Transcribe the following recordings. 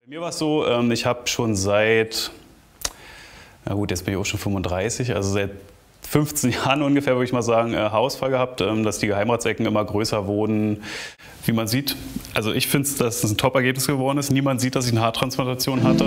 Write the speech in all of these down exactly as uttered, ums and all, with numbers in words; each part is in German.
Mir war es so, ähm, ich habe schon seit, na gut, jetzt bin ich auch schon fünfunddreißig, also seit fünfzehn Jahren ungefähr, würde ich mal sagen, äh, Haarausfall gehabt, ähm, dass die Geheimratsecken immer größer wurden. Wie man sieht, also ich finde, dass es ein Top-Ergebnis geworden ist. Niemand sieht, dass ich eine Haartransplantation hatte.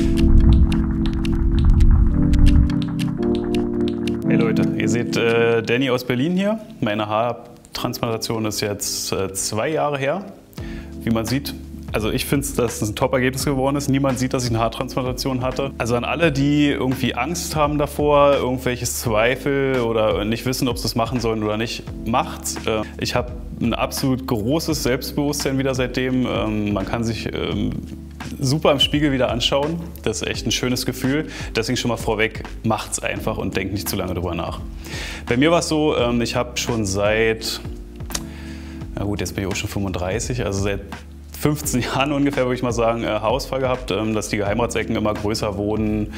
Hey Leute, ihr seht äh, Danny aus Berlin hier. Meine Haartransplantation ist jetzt äh, zwei Jahre her. Wie man sieht, also ich finde, dass es ein Top-Ergebnis geworden ist. Niemand sieht, dass ich eine Haartransplantation hatte. Also an alle, die irgendwie Angst haben davor, irgendwelches Zweifel oder nicht wissen, ob sie es machen sollen oder nicht, macht's. Ich habe ein absolut großes Selbstbewusstsein wieder seitdem. Man kann sich super im Spiegel wieder anschauen. Das ist echt ein schönes Gefühl. Deswegen schon mal vorweg, macht's einfach und denkt nicht zu lange drüber nach. Bei mir war es so, ich habe schon seit, na gut, jetzt bin ich auch schon fünfunddreißig, also seit fünfzehn Jahren ungefähr, würde ich mal sagen, Haarausfall gehabt, dass die Geheimratsecken immer größer wurden.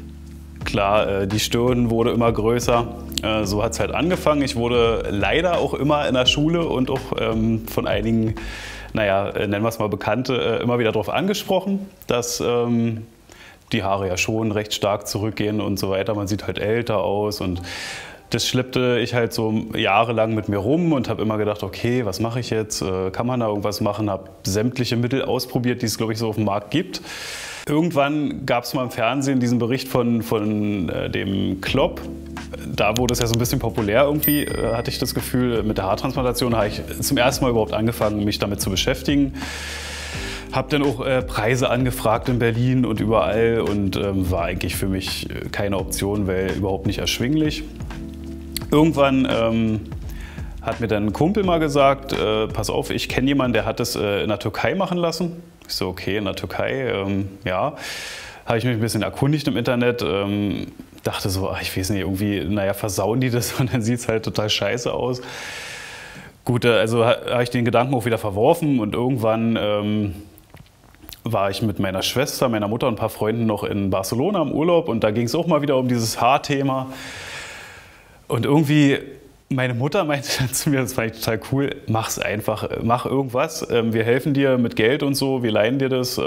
Klar, die Stirn wurde immer größer. So hat es halt angefangen. Ich wurde leider auch immer in der Schule und auch von einigen, naja, nennen wir es mal Bekannte, immer wieder darauf angesprochen, dass die Haare ja schon recht stark zurückgehen und so weiter. Man sieht halt älter aus und das schleppte ich halt so jahrelang mit mir rum und habe immer gedacht, okay, was mache ich jetzt? Kann man da irgendwas machen? Habe sämtliche Mittel ausprobiert, die es, glaube ich, so auf dem Markt gibt. Irgendwann gab es mal im Fernsehen diesen Bericht von, von äh, dem Klopp. Da wurde es ja so ein bisschen populär irgendwie, äh, hatte ich das Gefühl. Mit der Haartransplantation habe ich zum ersten Mal überhaupt angefangen, mich damit zu beschäftigen. Habe dann auch äh, Preise angefragt in Berlin und überall und ähm, war eigentlich für mich keine Option, weil überhaupt nicht erschwinglich. Irgendwann ähm, hat mir dann ein Kumpel mal gesagt, äh, pass auf, ich kenne jemanden, der hat das äh, in der Türkei machen lassen. Ich so, okay, in der Türkei, ähm, ja. Habe ich mich ein bisschen erkundigt im Internet, ähm, dachte so, ach, ich weiß nicht, irgendwie, naja, versauen die das und dann sieht es halt total scheiße aus. Gut, also habe ich den Gedanken auch wieder verworfen und irgendwann ähm, war ich mit meiner Schwester, meiner Mutter und ein paar Freunden noch in Barcelona im Urlaub und da ging es auch mal wieder um dieses Haarthema. Und irgendwie, meine Mutter meinte dann zu mir, das fand ich total cool, mach's einfach, mach irgendwas, wir helfen dir mit Geld und so, wir leihen dir das,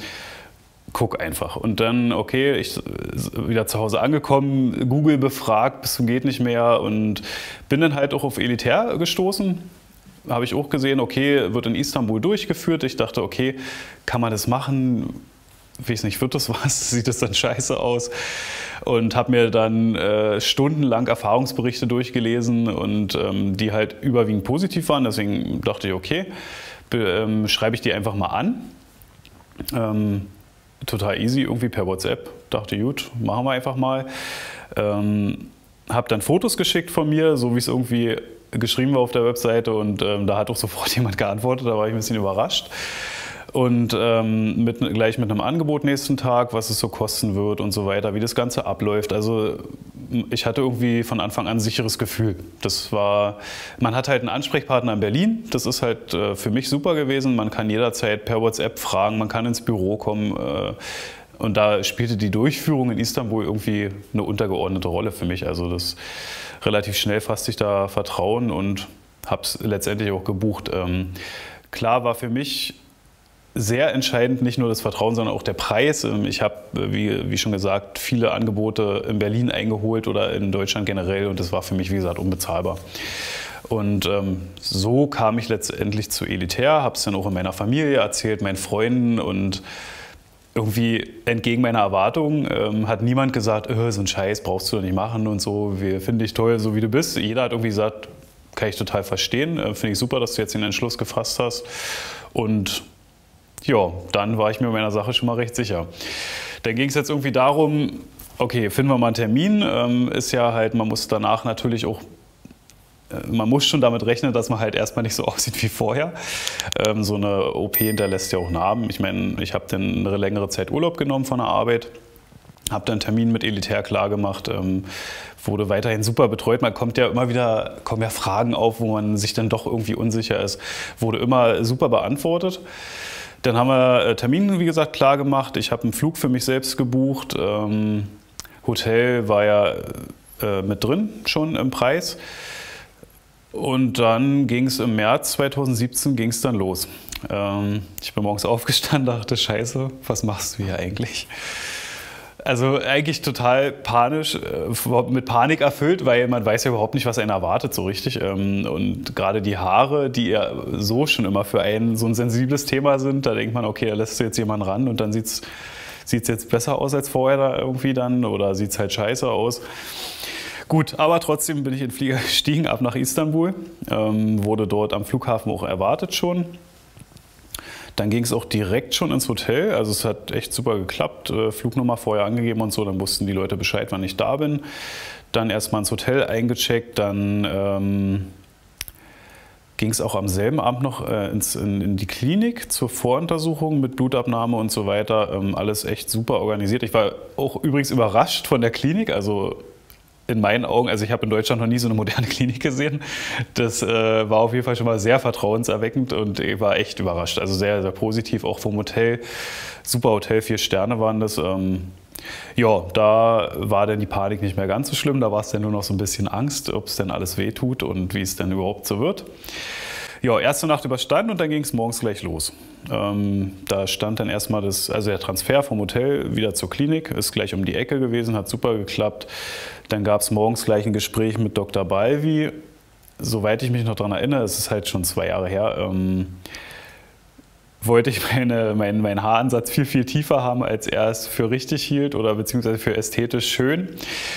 guck einfach. Und dann, okay, ich wieder zu Hause angekommen, Google befragt, bis zum geht nicht mehr und bin dann halt auch auf Elitär gestoßen. Habe ich auch gesehen, okay, wird in Istanbul durchgeführt. Ich dachte, okay, kann man das machen? Ich weiß nicht, wird das was? Sieht das dann scheiße aus? Und habe mir dann äh, stundenlang Erfahrungsberichte durchgelesen und ähm, die halt überwiegend positiv waren. Deswegen dachte ich, okay, ähm, schreibe ich die einfach mal an. Ähm, total easy, irgendwie per WhatsApp. Dachte, gut, machen wir einfach mal. Ähm, habe dann Fotos geschickt von mir, so wie es irgendwie geschrieben war auf der Webseite. Und ähm, da hat auch sofort jemand geantwortet, da war ich ein bisschen überrascht. Und ähm, mit, gleich mit einem Angebot nächsten Tag, was es so kosten wird und so weiter, wie das Ganze abläuft. Also ich hatte irgendwie von Anfang an ein sicheres Gefühl. Das war, man hat halt einen Ansprechpartner in Berlin, das ist halt äh, für mich super gewesen. Man kann jederzeit per WhatsApp fragen, man kann ins Büro kommen. Äh, und da spielte die Durchführung in Istanbul irgendwie eine untergeordnete Rolle für mich. Also das relativ schnell fasste ich da Vertrauen und habe es letztendlich auch gebucht. Ähm, klar war für mich sehr entscheidend, nicht nur das Vertrauen, sondern auch der Preis. Ich habe, wie, wie schon gesagt, viele Angebote in Berlin eingeholt oder in Deutschland generell und das war für mich, wie gesagt, unbezahlbar. Und ähm, so kam ich letztendlich zu Elitär, habe es dann auch in meiner Familie erzählt, meinen Freunden und irgendwie entgegen meiner Erwartungen ähm, hat niemand gesagt, oh, so ein Scheiß brauchst du doch nicht machen und so, wir finden dich toll, so wie du bist. Jeder hat irgendwie gesagt, kann ich total verstehen, äh, finde ich super, dass du jetzt den Entschluss gefasst hast und ja, dann war ich mir meiner Sache schon mal recht sicher. Dann ging es jetzt irgendwie darum, okay, finden wir mal einen Termin. Ähm, ist ja halt, man muss danach natürlich auch, äh, man muss schon damit rechnen, dass man halt erstmal nicht so aussieht wie vorher. Ähm, so eine O P hinterlässt ja auch Narben. Ich meine, ich habe dann eine längere Zeit Urlaub genommen von der Arbeit, habe dann einen Termin mit Elitär klar gemacht, ähm, wurde weiterhin super betreut. Man kommt ja immer wieder, kommen ja Fragen auf, wo man sich dann doch irgendwie unsicher ist. Wurde immer super beantwortet. Dann haben wir Termine, wie gesagt, klar gemacht. Ich habe einen Flug für mich selbst gebucht. Ähm, Hotel war ja äh, mit drin schon im Preis. Und dann ging es im März zweitausendsiebzehn ging's dann los. Ähm, ich bin morgens aufgestanden, dachte, scheiße, was machst du hier eigentlich? Also eigentlich total panisch, äh, mit Panik erfüllt, weil man weiß ja überhaupt nicht, was einen erwartet so richtig. Ähm, und gerade die Haare, die ja so schon immer für einen so ein sensibles Thema sind, da denkt man, okay, da lässt du jetzt jemanden ran und dann sieht es jetzt besser aus als vorher da irgendwie dann oder sieht es halt scheiße aus. Gut, aber trotzdem bin ich in den Flieger gestiegen, ab nach Istanbul, ähm, wurde dort am Flughafen auch erwartet schon. Dann ging es auch direkt schon ins Hotel, also es hat echt super geklappt, äh, Flugnummer vorher angegeben und so, dann wussten die Leute Bescheid, wann ich da bin. Dann erstmal ins Hotel eingecheckt, dann ähm, ging es auch am selben Abend noch äh, ins, in, in die Klinik zur Voruntersuchung mit Blutabnahme und so weiter. Ähm, alles echt super organisiert. Ich war auch übrigens überrascht von der Klinik, also in meinen Augen, also ich habe in Deutschland noch nie so eine moderne Klinik gesehen. Das äh, war auf jeden Fall schon mal sehr vertrauenserweckend und ich war echt überrascht. Also sehr, sehr positiv, auch vom Hotel. Super Hotel, vier Sterne waren das. Ähm, ja, da war dann die Panik nicht mehr ganz so schlimm. Da war es dann nur noch so ein bisschen Angst, ob es denn alles wehtut und wie es denn überhaupt so wird. Ja, erste Nacht überstanden und dann ging es morgens gleich los. Ähm, da stand dann erstmal das, also der Transfer vom Hotel wieder zur Klinik, ist gleich um die Ecke gewesen, hat super geklappt. Dann gab es morgens gleich ein Gespräch mit Doktor Balvi. Soweit ich mich noch daran erinnere, es ist halt schon zwei Jahre her, ähm, wollte ich meine, mein, meinen Haaransatz viel, viel tiefer haben, als er es für richtig hielt oder beziehungsweise für ästhetisch schön.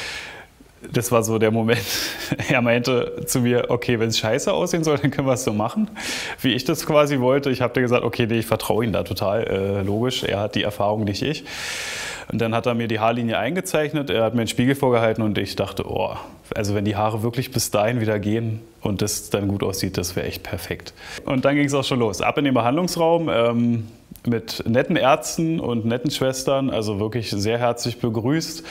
Das war so der Moment, er meinte zu mir, okay, wenn es scheiße aussehen soll, dann können wir es so machen, wie ich das quasi wollte. Ich habe dir gesagt, okay, nee, ich vertraue ihm da total, äh, logisch, er hat die Erfahrung, nicht ich. Und dann hat er mir die Haarlinie eingezeichnet, er hat mir einen Spiegel vorgehalten und ich dachte, oh, also wenn die Haare wirklich bis dahin wieder gehen und das dann gut aussieht, das wäre echt perfekt. Und dann ging es auch schon los, ab in den Behandlungsraum ähm, mit netten Ärzten und netten Schwestern, also wirklich sehr herzlich begrüßt.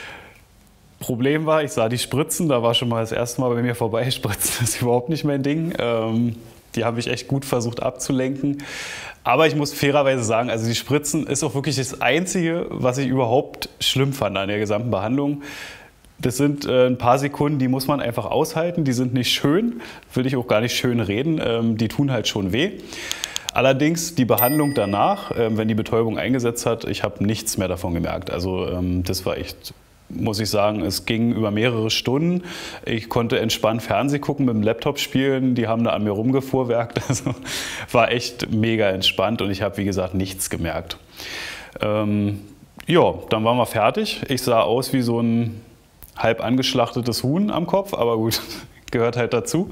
Problem war, ich sah die Spritzen, da war schon mal das erste Mal bei mir vorbei. Spritzen ist überhaupt nicht mein Ding. Ähm, die habe ich echt gut versucht abzulenken. Aber ich muss fairerweise sagen, also die Spritzen ist auch wirklich das Einzige, was ich überhaupt schlimm fand an der gesamten Behandlung. Das sind äh, ein paar Sekunden, die muss man einfach aushalten. Die sind nicht schön, will ich auch gar nicht schön reden. Ähm, die tun halt schon weh. Allerdings die Behandlung danach, äh, wenn die Betäubung eingesetzt hat, ich habe nichts mehr davon gemerkt. Also ähm, das war echt, muss ich sagen, es ging über mehrere Stunden. Ich konnte entspannt Fernsehen gucken, mit dem Laptop spielen. Die haben da an mir rumgefuhrwerkt. Also war echt mega entspannt und ich habe, wie gesagt, nichts gemerkt. Ähm, ja, dann waren wir fertig. Ich sah aus wie so ein halb angeschlachtetes Huhn am Kopf, aber gut, gehört halt dazu.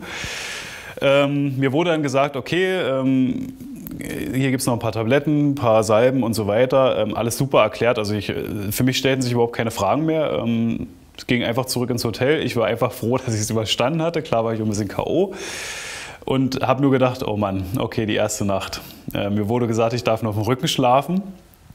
Ähm, mir wurde dann gesagt, okay, ähm, hier gibt es noch ein paar Tabletten, ein paar Salben und so weiter. Ähm, alles super erklärt. Also ich, für mich stellten sich überhaupt keine Fragen mehr. Ähm, es ging einfach zurück ins Hotel. Ich war einfach froh, dass ich es überstanden hatte. Klar war ich ein bisschen K O und habe nur gedacht, oh Mann, okay, die erste Nacht. Äh, mir wurde gesagt, ich darf noch auf dem Rücken schlafen.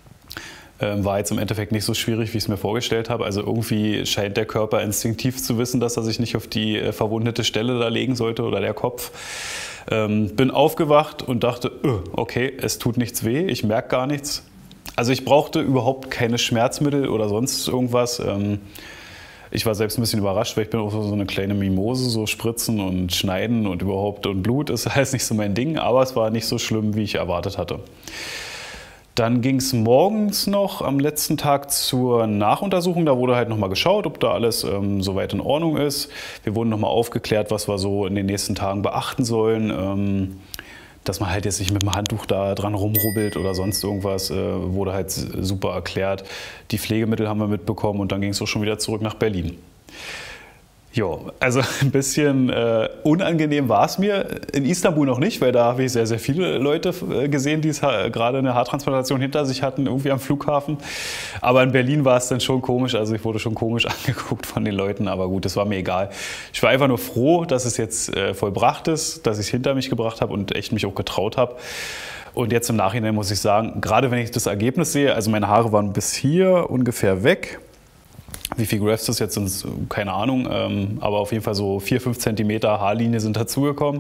Ähm, war jetzt im Endeffekt nicht so schwierig, wie ich es mir vorgestellt habe. Also irgendwie scheint der Körper instinktiv zu wissen, dass er sich nicht auf die äh, verwundete Stelle da legen sollte oder der Kopf. Ähm, bin aufgewacht und dachte, öh, okay, es tut nichts weh, ich merke gar nichts. Also ich brauchte überhaupt keine Schmerzmittel oder sonst irgendwas. Ähm, ich war selbst ein bisschen überrascht, weil ich bin auch so eine kleine Mimose, so Spritzen und Schneiden und überhaupt und Blut ist halt nicht so mein Ding, aber es war nicht so schlimm, wie ich erwartet hatte. Dann ging es morgens noch am letzten Tag zur Nachuntersuchung. Da wurde halt nochmal geschaut, ob da alles ähm, soweit in Ordnung ist. Wir wurden nochmal aufgeklärt, was wir so in den nächsten Tagen beachten sollen. Ähm, dass man halt jetzt nicht mit dem Handtuch da dran rumrubbelt oder sonst irgendwas, äh, wurde halt super erklärt. Die Pflegemittel haben wir mitbekommen und dann ging es auch schon wieder zurück nach Berlin. Ja, also ein bisschen äh, unangenehm war es mir. In Istanbul noch nicht, weil da habe ich sehr, sehr viele Leute gesehen, die gerade eine Haartransplantation hinter sich hatten, irgendwie am Flughafen. Aber in Berlin war es dann schon komisch, also ich wurde schon komisch angeguckt von den Leuten, aber gut, das war mir egal. Ich war einfach nur froh, dass es jetzt äh, vollbracht ist, dass ich es hinter mich gebracht habe und echt mich auch getraut habe. Und jetzt im Nachhinein muss ich sagen, gerade wenn ich das Ergebnis sehe, also meine Haare waren bis hier ungefähr weg. Wie viel Grafts das jetzt sind, keine Ahnung, ähm, aber auf jeden Fall so vier, fünf Zentimeter Haarlinie sind dazugekommen.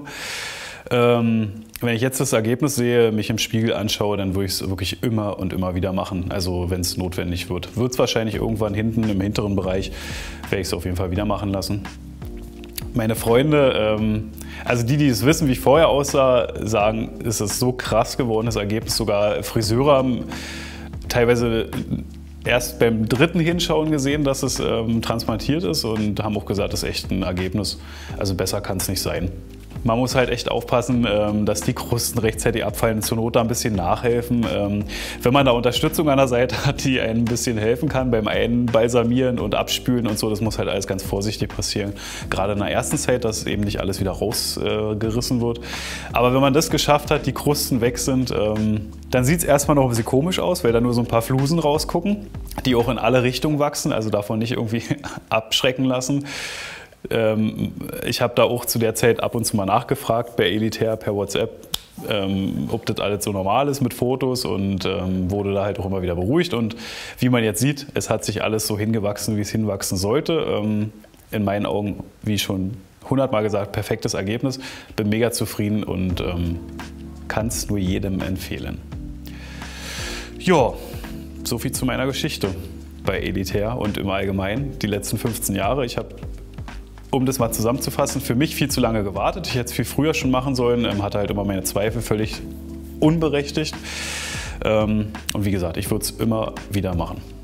Ähm, wenn ich jetzt das Ergebnis sehe, mich im Spiegel anschaue, dann würde ich es wirklich immer und immer wieder machen. Also wenn es notwendig wird. Wird es wahrscheinlich irgendwann hinten im hinteren Bereich, werde ich es auf jeden Fall wieder machen lassen. Meine Freunde, ähm, also die, die es wissen, wie ich vorher aussah, sagen, es ist so krass geworden, das Ergebnis. Sogar Friseure haben teilweise erst beim dritten Hinschauen gesehen, dass es ähm, transplantiert ist und haben auch gesagt, das ist echt ein Ergebnis. Also besser kann es nicht sein. Man muss halt echt aufpassen, dass die Krusten rechtzeitig abfallen, zur Not da ein bisschen nachhelfen. Wenn man da Unterstützung an der Seite hat, die einem ein bisschen helfen kann beim Einbalsamieren und Abspülen und so, das muss halt alles ganz vorsichtig passieren. Gerade in der ersten Zeit, dass eben nicht alles wieder rausgerissen wird. Aber wenn man das geschafft hat, die Krusten weg sind, dann sieht es erstmal noch ein bisschen komisch aus, weil da nur so ein paar Flusen rausgucken, die auch in alle Richtungen wachsen, also davon nicht irgendwie abschrecken lassen. Ich habe da auch zu der Zeit ab und zu mal nachgefragt bei Elitair per WhatsApp, ähm, ob das alles so normal ist mit Fotos und ähm, wurde da halt auch immer wieder beruhigt. Und wie man jetzt sieht, es hat sich alles so hingewachsen, wie es hinwachsen sollte. Ähm, in meinen Augen, wie schon hundertmal gesagt, perfektes Ergebnis. Bin mega zufrieden und ähm, kann es nur jedem empfehlen. Ja, so viel zu meiner Geschichte bei Elitair und im Allgemeinen die letzten fünfzehn Jahre. Ich habe, um das mal zusammenzufassen, für mich viel zu lange gewartet. Ich hätte es viel früher schon machen sollen, ähm, hatte halt immer meine Zweifel, völlig unberechtigt. Ähm, und wie gesagt, ich würde es immer wieder machen.